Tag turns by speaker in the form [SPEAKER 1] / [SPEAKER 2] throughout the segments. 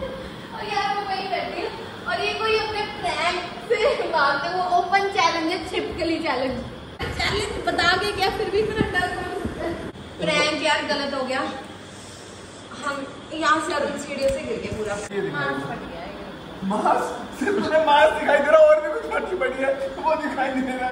[SPEAKER 1] और यार वो वहीं बैठी है और ये कोई अपने प्रैंक से मारते वो ओपन चैलेंज है, छिपकली चैलेंज बता के क्या फिर भी प्रैंक यार गलत हो गया। हम यहाँ से अरुण सीढ़ियों से गिर गए पूरा मांस फट गया है।
[SPEAKER 2] मांस सिर्फ तुम्हें मांस दिखाई दे रहा और भी कुछ फटी पड़ी है वो दिखाई नहीं दे रहा।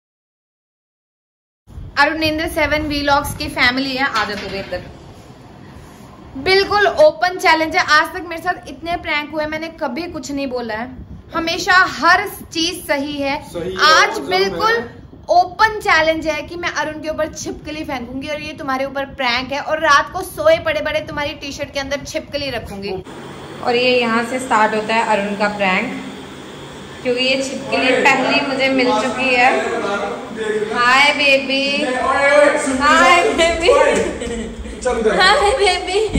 [SPEAKER 1] अरुणेंद्र 7 व्लॉग्स की फैमिली है, आदत हो गई तक बिल्कुल ओपन चैलेंज है। आज तक मेरे साथ इतने प्रैंक हुए मैंने कभी कुछ नहीं बोला है, हमेशा हर चीज सही है। आज बिल्कुल ओपन चैलेंज है कि मैं अरुण के ऊपर छिपकली फेंकूंगी और ये तुम्हारे ऊपर प्रैंक है और रात को सोए पड़े पड़े तुम्हारी टी शर्ट के अंदर छिपकली रखूंगी। और ये यहाँ से स्टार्ट होता है अरुण का प्रैंक, क्योंकि ये छिपकली पहली मुझे मिल चुकी है। Hi baby, hi baby, hi baby.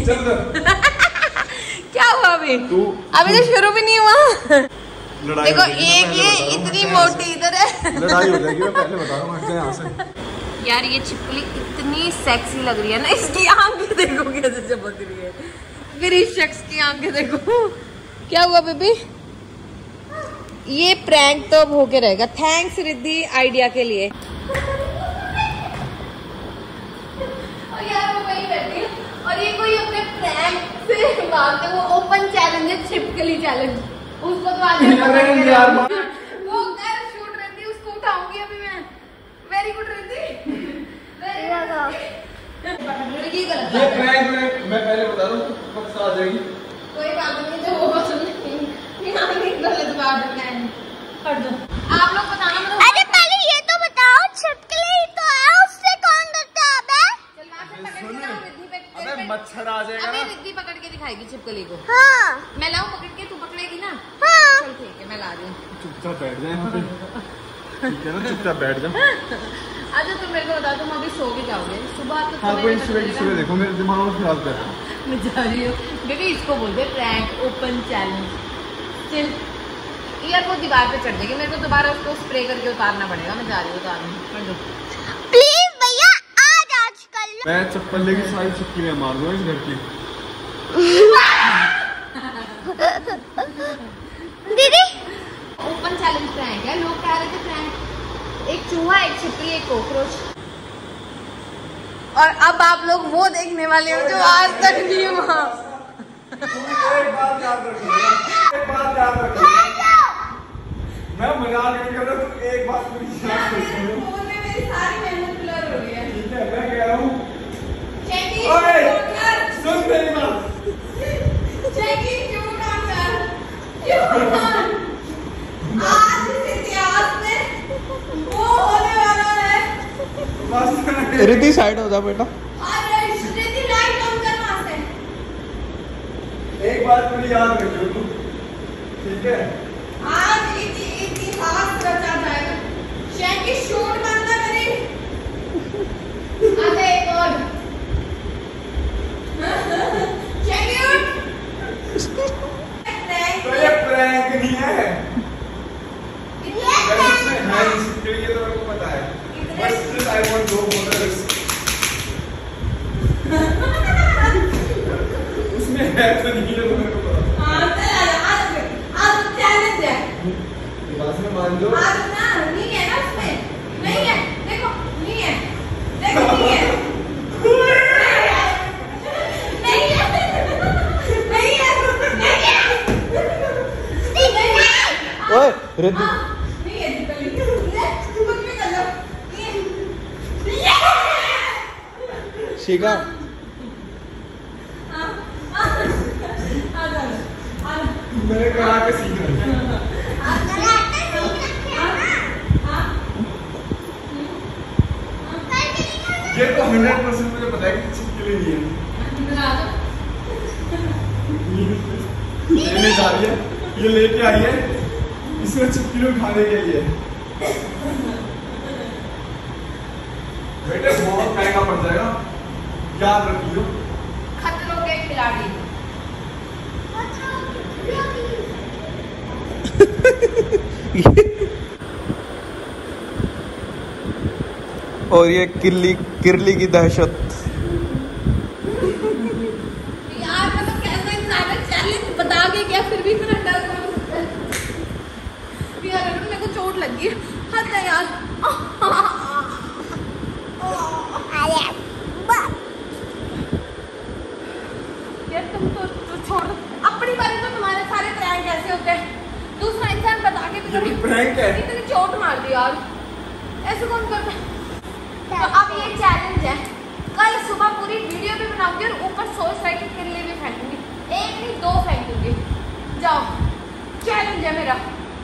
[SPEAKER 1] क्या हुआ अभी? अभी तो शुरू भी नहीं हुआ। देखो एक ये इतनी मोटी इधर है,
[SPEAKER 2] लड़ाई हो जाएगी। मैं पहले बता रहा हूँ यहाँ से।
[SPEAKER 1] यार ये छिपकली इतनी सेक्सी लग रही है ना, इसकी आंखें देखो कैसे चमक रही है, फिर इस शख्स की आंखें देखो। क्या हुआ बेबी? ये प्रैंक तो अब होके रहेगा। थैंक्स रिद्धि आइडिया के लिए। और यार वो वहीं बैठी है और ये कोई अपने प्रैंक से मारते वो ओपन चैलेंज है, छिपकली चैलेंज। उसको तो आज वो कर शूट रहती है, उसको उठाऊंगी अभी मैं। वेरी गुड रिद्धि, ये गलत
[SPEAKER 2] ये प्रैंक मैं पहले बता रहा हूँ बस आ जाएगी।
[SPEAKER 1] कोई बात नहीं, जो होगा गलत बात है। कर दो आप लोग बताना।
[SPEAKER 3] अरे पहले ये तो बताओ, छिपकली तो है उससे कौन डरता है?
[SPEAKER 1] चल वहां से पकड़ के लाओ रिद्धि पे।
[SPEAKER 2] अबे मच्छर आ जाएगा ना।
[SPEAKER 1] अबे रिद्धि पकड़ के दिखाएगी छिपकली को।
[SPEAKER 3] हाँ
[SPEAKER 1] मैं लाऊं पकड़ के, तू पकड़ेगी ना?
[SPEAKER 3] हाँ।
[SPEAKER 1] चल ठीक है मैं ला रही हूँ।
[SPEAKER 2] चुपचाप बैठ जाए यहाँ पे, ठीक है ना? चुपचाप बैठ जाओ।
[SPEAKER 1] अच्छा तुम मेरे को बता, तुम अभी सो के जाओगे सुबह तो?
[SPEAKER 2] हाँ कोई सुबह देखो मेरे दिमाग में ख्याल कर।
[SPEAKER 1] मैं जा रही हूँ बेबी, इसको बोलते प्रैंक ओपन चैलेंज। चल यार वो दीवार पे चढ़ जाएगी, मेरे को दोबारा उसको स्प्रे करके उतारना पड़ेगा। मैं जा रही हूँ उतारने। कर दो
[SPEAKER 3] प्लीज भैया, आज कर लो।
[SPEAKER 2] मैं चप्पल लेके सारी छिपकलियां मार दूंगा इस घर की।
[SPEAKER 3] दीदी
[SPEAKER 1] ओपन चैलेंज प्रैंक है, लोग कह रहे थे प्रैंक। एक चूहा, एक छिपकली, एक कॉकरोच। और अब आप लोग वो देखने वाले हो जो आज तक नहीं हुआ।
[SPEAKER 2] एक बात याद रखिएगा, एक बात याद रखिएगा, मैं मजाक नहीं कर रहा, तुम एक बात पूरी याद रखिएगा।
[SPEAKER 1] फोन में मेरी सारी मेमोरी ब्लर हो रही है।
[SPEAKER 2] ठीक है मैं कह रहा हूँ।
[SPEAKER 1] चेकी
[SPEAKER 2] ओए सुन मेरी बात।
[SPEAKER 1] चेकी क्यों काम कर? क्यों काम? आज इस इतिहास में वो होने वाला है।
[SPEAKER 2] रिद्धि साइड हो जा बेटा।
[SPEAKER 1] और रिद्धि लाइट कम कर वहां से।
[SPEAKER 2] एक बात पूरी याद रखियो तुम, ठीक है?
[SPEAKER 1] आज इतिहास रचा जाएगा। चेकी शूट बंद ना करी। अरे एक और। चेकी उठ।
[SPEAKER 2] तो ये प्रैंक नहीं है। ये तो मेरे को पता है। बस I want to go for this. उसमें है तो नहीं है तो मेरे को पता।
[SPEAKER 1] हाँ चल आज चैलेंज है।
[SPEAKER 2] ये बात में मान लो।
[SPEAKER 1] आज ना नहीं है ना उसमें, नहीं है देखो, नहीं है देखो, नहीं है नहीं है नहीं है नहीं है।
[SPEAKER 2] ओए रिद्धि
[SPEAKER 1] नहीं है छिपकली, कुछ भी कर लो। नहीं है
[SPEAKER 2] शिका मैंने कहा कि सीख रहा ये तो 100% मुझे पता है कि छिपकली नहीं है। लेने जा रही है, ये लेके आई है इसमें छिपकली उठाने के लिए। बेटे बहुत महंगा पड़ जाएगा, याद रखियो।
[SPEAKER 1] खतरों के खिलाड़ी।
[SPEAKER 2] और ये किरली की दहशत।
[SPEAKER 1] यार मतलब कैसा इंसान चैलेंज बता लगी हद है यार। यार तुम तो छोड़ दो अपनी बारी। तो तुम्हारे सारे प्रैंक ऐसे होते हैं, दूसरा इंसान बता के भी कभी
[SPEAKER 2] प्रैंक है।
[SPEAKER 1] इतनी चोट मार दी यार, ऐसे कौन करता। तो अब ये चैलेंज है, कल सुबह पूरी वीडियो भी बनाऊंगी और ऊपर सोच रही कि किले भी फेंकूंगी, एक नहीं 2 फेंकूंगी। जाओ चैलेंज है मेरा।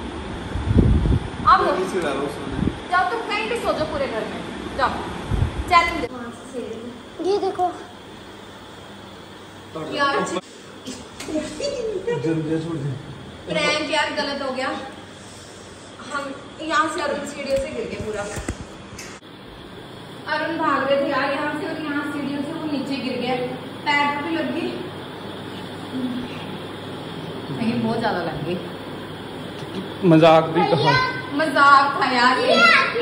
[SPEAKER 1] अब जाओ तुम कहीं भी सो जाओ पूरे घर में, जाओ चैलेंज है।
[SPEAKER 3] ये देखो
[SPEAKER 1] यार
[SPEAKER 2] जल्दी छोड़ दे।
[SPEAKER 1] प्रैंक यार गलत हो गया। हम यहाँ से अरुण सीढ़ियों से गिर गए पूरा। अरुण भाग रहे थे यार यहाँ से, और यहाँ सीढ़ियों से वो नीचे गिर गया, पैर पे भी लग गई, नहीं बहुत ज्यादा लग गई।
[SPEAKER 2] मजाक भी कहा।
[SPEAKER 1] मजाक था यार ये।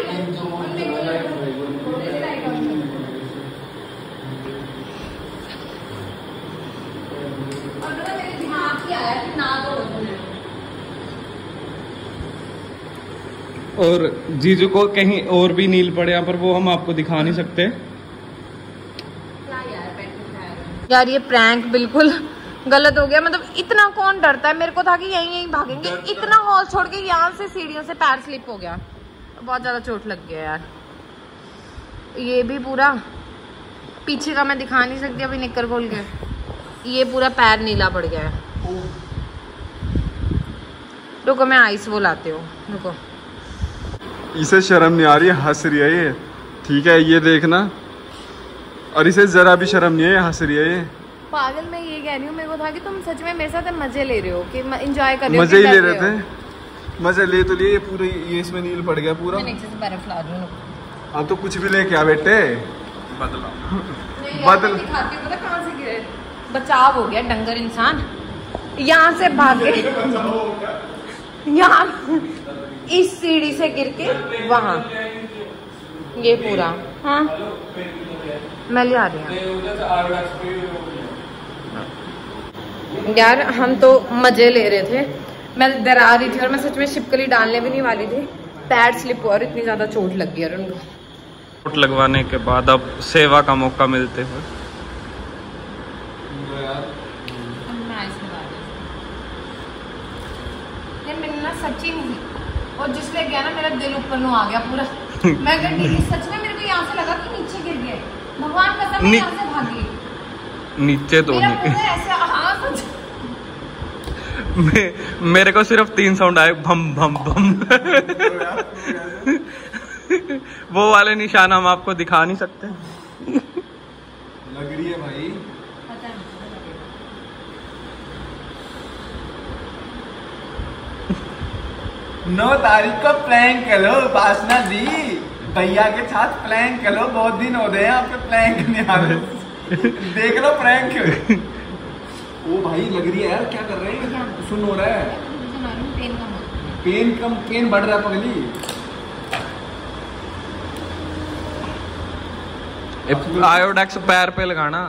[SPEAKER 1] और पता मेरे दिमाग ही आया कि ना तो
[SPEAKER 2] और जीजू को कहीं और भी नील पड़े यहाँ पर, वो हम आपको दिखा नहीं सकते।
[SPEAKER 1] यार ये प्रैंक बिल्कुल गलत हो गया। मतलब इतना कौन डरता है, मेरे को था कि यहीं भागेंगे, इतना हॉल छोड़ के यहाँ से सीढ़ियों से पैर स्लिप हो गया, बहुत ज्यादा चोट लग गया यार। ये भी पूरा पीछे का मैं दिखा नहीं सकती अभी निक्कर खोल के, ये पूरा पैर नीला पड़ गया है। रुको मैं आइस वो लाती हूँ, रुको।
[SPEAKER 2] इसे शर्म नहीं आ रही है, हंस रही है ये, ठीक है ये देखना। और इसे जरा भी शर्म नहीं है, हंस रही है ये।
[SPEAKER 1] पागल मैं ये कह रही हूँ, मेरे को था कि तुम सच में मेरे साथ मजे ले रहे हो, कि एंजॉय कर रहे हो।
[SPEAKER 2] मजे ही ले रहे थे, मजे ले तो लिए। पूरे ये इसमें नील पड़ गया पूरा।
[SPEAKER 1] नीचे से बर्फ ला दूँ।
[SPEAKER 2] अब तो कुछ भी लेके आ बेटे, बदला
[SPEAKER 1] बदल दिखाती हूँ, पता कहाँ से गिरे। बचाव हो गया डंगर इंसान, यहाँ से भागे, यहाँ इस सीढ़ी से गिर के वहाँ, ये पूरा। हाँ मैं ले आ रही हूँ यार। हम तो मजे ले रहे थे, मैं डरा रही थी और मैं सच में छिपकली डालने भी नहीं वाली थी, पैर स्लिप हुआ और इतनी ज्यादा चोट लग गई। और उनको
[SPEAKER 2] चोट लगवाने के बाद अब सेवा का मौका मिलते हुए
[SPEAKER 1] मैंने ना सच्ची नहीं, और जिसले गया ना मेरा दिल ऊपर नु आ गया पूरा। मैं सच में मेरे को यहाँ से लगा कि नीचे गिर गए, भगवान कसम मैं यहाँ से भागी।
[SPEAKER 2] नीचे तो नहीं,
[SPEAKER 1] ऐसे हाँ सच।
[SPEAKER 2] मेरे को सिर्फ 3 साउंड आए, भम भम भम। वो वाले निशान हम आपको दिखा नहीं सकते। लग रही है भाई। 9 तारीख को प्रैंक करो वासना दी, भैया के साथ प्रैंक करो, बहुत दिन हो गए हैं आपके प्रैंक नहीं आ रहे। देख लो प्रैंक। ओ भाई लग रही है यार, क्या कर रहे हैं, सुन हो रहा है। पेन बढ़ रहा है पगली। आयोडेक्स पैर पे लगाना।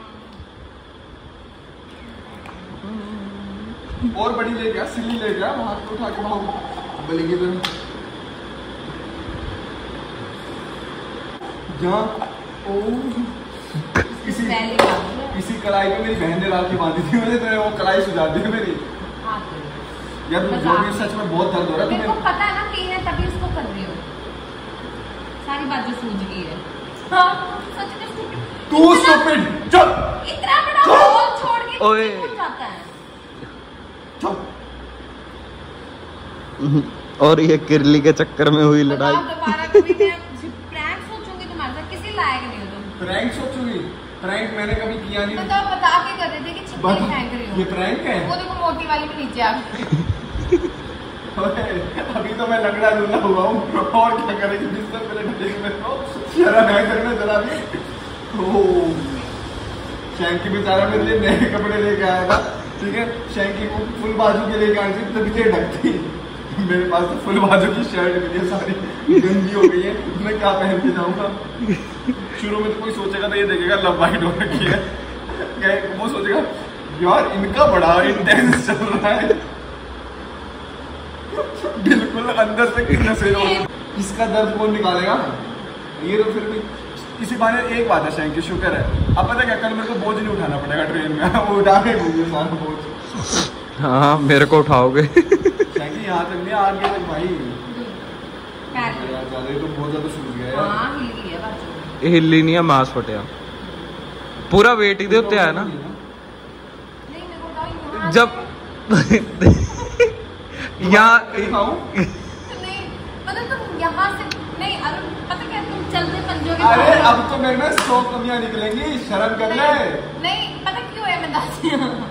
[SPEAKER 2] और बड़ी ले गया, सिली ले गया, हाथ को उठा के वहां बोलेंगे तो जहाँ किसी कढ़ाई पे मेरी बहन ने राखी बांधी थी, मैंने तो वो कढ़ाई सुझा दी मेरी। यार जो भी सच में बहुत दर्द हो रहा है।
[SPEAKER 1] मेरे को पता है ना कि है, तभी उसको कर रही हो, सारी बात जो सूझ गई है। हाँ, सच में
[SPEAKER 2] तू स्टूपिड, चुप।
[SPEAKER 1] इतना बड़ा होल छोड़ के
[SPEAKER 2] ओए
[SPEAKER 1] जाता है।
[SPEAKER 2] और ये किरली के चक्कर में हुई लड़ाई।
[SPEAKER 1] दोबारा कभी मैं प्रैंक सोचूंगी तुम्हारे साथ, किसी लायक नहीं हो तुम।
[SPEAKER 2] प्रैंक सोचूंगी? प्रैंक मैंने कभी किया नहीं।
[SPEAKER 1] तो बता के कर रहे थे कि छिपकली फेंक रही हो।
[SPEAKER 2] ये प्रैंक है?
[SPEAKER 1] वो देखो मोटी वाली भी नीचे आ गई।
[SPEAKER 2] अभी तो मैं लंगड़ा लूला हुआ हूँ, और क्या करेगी बिस्तर पे लेटे में तो शर्म है करने जरा भी। शैंकी बेचारा मेरे लिए नए कपड़े लेके आया था, ठीक है, शैंकी को फुल बाजू के लेके आई थी, तभी से ढकती। मेरे पास तो फुल बाजू की शर्ट भी है, सारी गंदी हो गई है, मैं क्या पहन के जाऊंगा। शुरू में तो कोई सोचेगा तो ये देखेगा लंबाई हो रखी है, वो सोचेगा यार इनका बड़ा इंटेंस चल रहा है। बिल्कुल अंदर से कितना सही हो। इसका दर्द कौन निकालेगा? ये तो फिर भी इसी बहाने एक बात है शैंकी, शुक्र है। अब पता क्या, कल मेरे को बोझ नहीं उठाना पड़ेगा ट्रेन में, वो उठा के घूमिए सारा बोझ।
[SPEAKER 4] हाँ मेरे को उठाओगे।
[SPEAKER 2] शैंकी यहाँ तक नहीं, आगे तक भाई। यार ज्यादा ही तो बहुत ज्यादा सूझ गया यार।
[SPEAKER 4] हिली नहीं है, मांस फटिया पूरा वेट ही दे उत्ते आया ना जब यहाँ
[SPEAKER 2] अरे अब तो मेरे में 100 कमियां निकलेंगी, शर्म कर ले।
[SPEAKER 1] नहीं पता क्यों है, मैं दस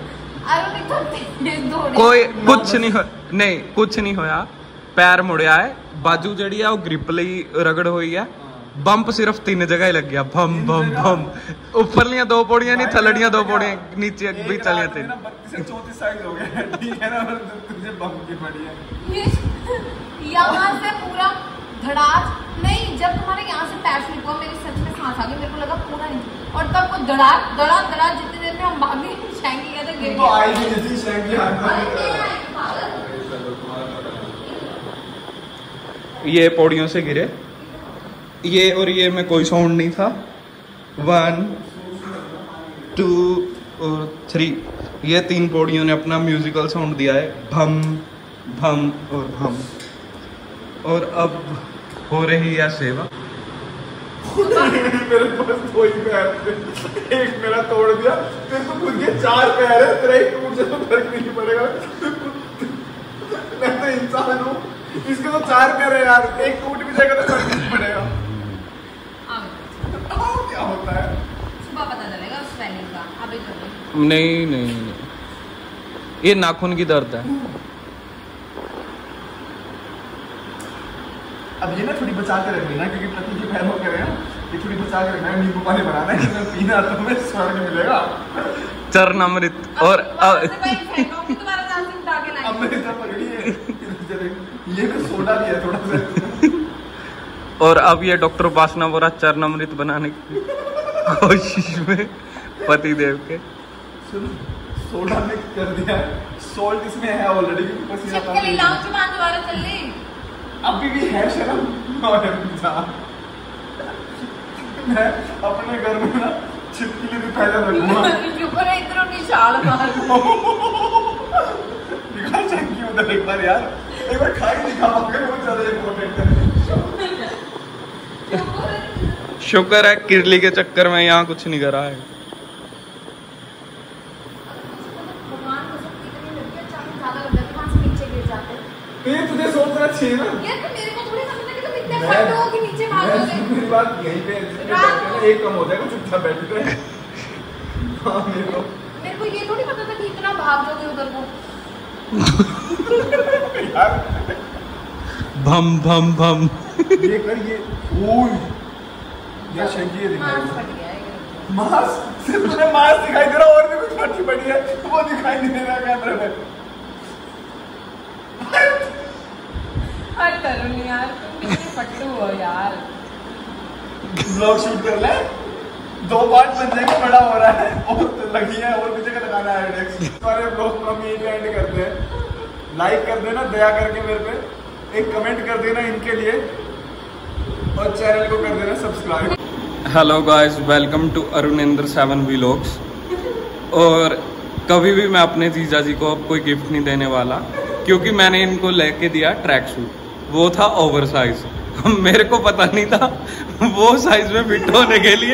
[SPEAKER 4] कोई कुछ नहीं हो, नहीं कुछ नहीं होया। पैर मुड़िया है, बाजू जड़ी है वो ग्रिप ਲਈ रगड़ हुई है। बंप सिर्फ 3 जगह ही लग गया, भम भम भम। ऊपरलियां 2 पौड़ियां नहीं, थलड़ियां 2 पौड़ियां, नीचे भी चलियां 3।
[SPEAKER 2] 32 साइज हो गया, ठीक है ना? तुझे बंप की पड़ी है
[SPEAKER 1] यहाँ से पूरा धड़ाक नहीं, जब तुम्हारे यहाँ से पैर स्लिप हुआ मेरी सच में सांस आ गई, मेरे को लगा पूरा नहीं। और तब वो धड़ाक धड़ाक धड़ाक जितनी देर में हम भागे, शैंकी कहते गिर
[SPEAKER 2] तो आई थी जैसी शैंकी
[SPEAKER 4] ये पौड़ियों से गिरे, ये और ये में कोई साउंड नहीं था। 1 2 और 3, ये 3 पौड़ियों ने अपना म्यूजिकल साउंड दिया है, भम भम और भम। और अब हो रही है सेवा।
[SPEAKER 2] मेरे पास 2 ही पैर थे, एक मेरा तोड़ दिया, तेरे को खुद के 4 पैर है, तेरा एक टूट जाए तो फर्क नहीं पड़ेगा। मैं तो इंसान हूँ, इसके तो 4 पैर है यार, एक टूट भी जाएगा तो फर्क नहीं पड़ेगा। क्या होता है
[SPEAKER 1] सुबह पता चलेगा उस स्वेलिंग का। अभी तो
[SPEAKER 4] नहीं नहीं नहीं, ये नाखून की दर्द है।
[SPEAKER 2] अब ये ना थोड़ी बचा के रखना, क्योंकि पति के पैरों करे हैं, ये थोड़ी बचा के रखना है। नींबू पानी बनाना है, इसमें पीना तो हमें स्वर्ग मिलेगा,
[SPEAKER 4] चरणामृत। और
[SPEAKER 2] अब मेरी तरफ पकड़ी है, ये तो सोडा भी है थोड़ा सा।
[SPEAKER 4] और अब ये डॉक्टर उपासना बोरा चरणामृत बनाने की कोशिश में पति देव के
[SPEAKER 2] सोडा मिक्स कर दिया, सॉल्ट इसमें है ऑलरेडी,
[SPEAKER 1] दोबारा चल ले।
[SPEAKER 2] अभी भी है शर्म। मैं अपने घर में ना छिपकली भी पहले रखूंगा। दिखा चंकी उधर एक बार यार, एक बार खाई दिखा पाओगे, वो ज्यादा इम्पोर्टेंट है।
[SPEAKER 4] शुक्र है किरली के चक्कर में यहाँ कुछ नहीं करा है।
[SPEAKER 2] ये तुझे सोचना चाहिए ना
[SPEAKER 1] यार, मेरे को थोड़ी समझ कि तुम इतने फट हो कि नीचे भागोगे।
[SPEAKER 2] मेरी बात यहीं पे एक कम हो जाएगा, चुपचाप बैठ गए। हाँ मेरे को
[SPEAKER 1] ये थोड़ी पता था कि इतना भाग जाओगे उधर को।
[SPEAKER 2] यार
[SPEAKER 4] भम भम भम।
[SPEAKER 2] ये कर, ये ओह यार शंकी ये दिखाई मास्क, सिर्फ तुम्हें मास्क दिखाई दे रहा, और भी कुछ फटी पड़ी है वो दिखाई नहीं दे रहा कैमरे में।
[SPEAKER 1] हट करो नहीं यार, तुम कितने फट्टू हो यार।
[SPEAKER 2] ब्लॉग शूट कर ले, 2 पार्ट बन जाएंगे, बड़ा हो रहा है और तो लगी है, और भी जगह लगाना है। सारे ब्लॉग को हम यही एंड करते हैं। लाइक कर देना दया करके मेरे पे, एक कमेंट कर देना इनके लिए, और चैनल को कर देना subscribe.
[SPEAKER 4] Hello guys, welcome to Arunendra 7 vlogs. और कभी भी मैं अपने जीजा जी को अब कोई गिफ्ट नहीं देने वाला, क्योंकि मैंने इनको लेके दिया ट्रैक सूट, वो था ओवर साइज। मेरे को पता नहीं था वो साइज में फिट होने के लिए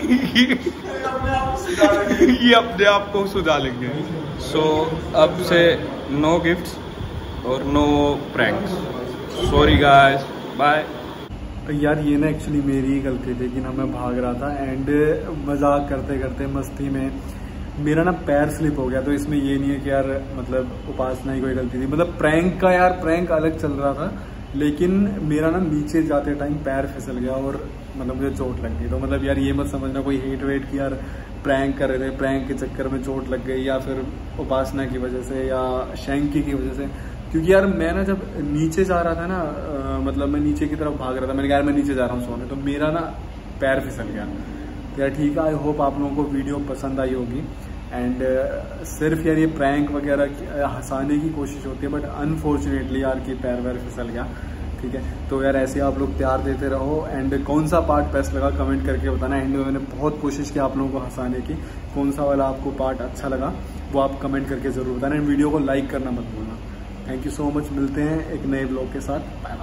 [SPEAKER 4] ये अपने आप को सुझा लेंगे। सो अब से नो गिफ्ट्स और no pranks. Sorry guys, bye.
[SPEAKER 2] यार ये ना एक्चुअली मेरी ही गलती थी कि ना मैं भाग रहा था, एंड मजाक करते करते मस्ती में मेरा ना पैर स्लिप हो गया। तो इसमें ये नहीं है कि यार मतलब उपासना ही कोई गलती थी, मतलब प्रैंक का यार प्रैंक अलग चल रहा था, लेकिन मेरा ना नीचे जाते टाइम पैर फिसल गया और मतलब मुझे चोट लग गई। तो मतलब यार ये मत समझना कोई हेट वेट की यार प्रैंक कर रहे थे, प्रैंक के चक्कर में चोट लग गई, या फिर उपासना की वजह से या शैंकी की वजह से। क्योंकि यार मैं ना जब नीचे जा रहा था ना, मतलब मैं नीचे की तरफ भाग रहा था, मैंने कहा यार मैं नीचे जा रहा हूँ सोने, तो मेरा ना पैर फिसल गया। तो यार ठीक है, आई होप आप लोगों को वीडियो पसंद आई होगी। एंड सिर्फ यार ये प्रैंक वगैरह हंसाने की कोशिश होती है, बट अनफॉर्चुनेटली यार की पैर वैर फिसल गया। ठीक है, तो यार ऐसे आप लोग प्यार देते रहो। एंड कौन सा पार्ट बेस्ट लगा कमेंट करके बताना। एंड में मैंने बहुत कोशिश की आप लोगों को हंसाने की, कौन सा वाला आपको पार्ट अच्छा लगा वो आप कमेंट करके जरूर बताना। एंड वीडियो को लाइक करना मत भूलना। थैंक यू सो मच, मिलते हैं एक नए ब्लॉग के साथ। बाय।